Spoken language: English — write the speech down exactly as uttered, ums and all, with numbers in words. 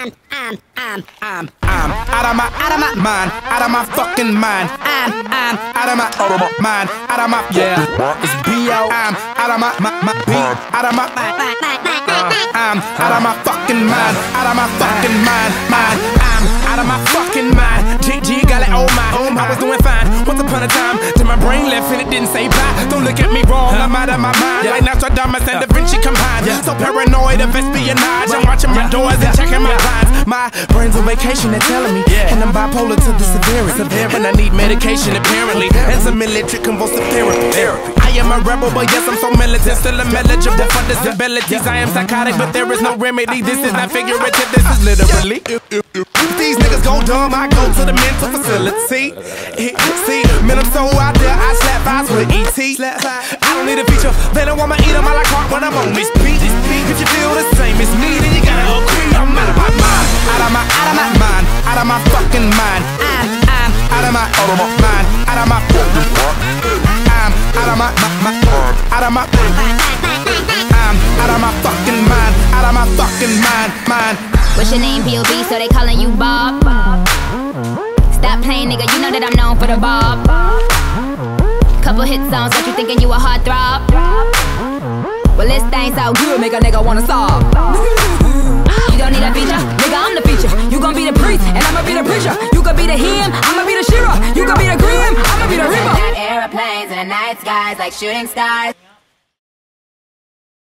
I'm, I'm, I'm, I'm, I'm out of my, out of my mind, out of my fucking mind. I'm, I'm out of my, out of my mind, out of my, yeah. It's B O. I'm out of my, my, my beat, out of my, uh, I'm out of my fucking mind, out of my fucking mind, mind. I'm out of my fucking mind. G G got it, oh my, oh my, I was doing fine. Once upon a time, till my brain left and it didn't say bye. Don't look at me wrong, I'm out of my mind. Like Nostradamus and Da Vinci combined. So paranoid of espionage, I'm watching my doors and checking my blinds. My brain's on vacation, they're telling me, and I'm bipolar to the severity. When I need medication, apparently, and some military convulsive therapy. I am a rebel, but yes, I'm so militant, still I'm eligible for disabilities. I am psychotic, but there is no remedy. This is not figurative, this is literally. If these niggas go dumb, I go to the mental facility. See, man, I'm so out there, I slap eyes with E T. I don't need a feature, they don't want me eat on my la carte when I'm on this beat. If you feel the same as me, then you gotta agree. I'm out of my mind, out of my, out of my mind, out of my fucking mind. I'm, I'm out of my, out of my mind, out of my fucking mind. I'm out of my, my, my, out of my, I'm out of my fucking mind, out of my fucking mind, mind. What's your name, P O B, so they calling you Bob? Stop playing, nigga, you know that I'm known for the Bob. Couple hit songs, got you thinking you a heartthrob. Well, this thing so good, make a nigga wanna solve. You don't need a feature, nigga, I'm the feature. You gon' be the priest, and I'ma be the preacher. You gon' be the him, I'ma be the Shira. You gon' be the Grim, I'ma be the Reaper. Got airplanes in the night skies like shooting stars.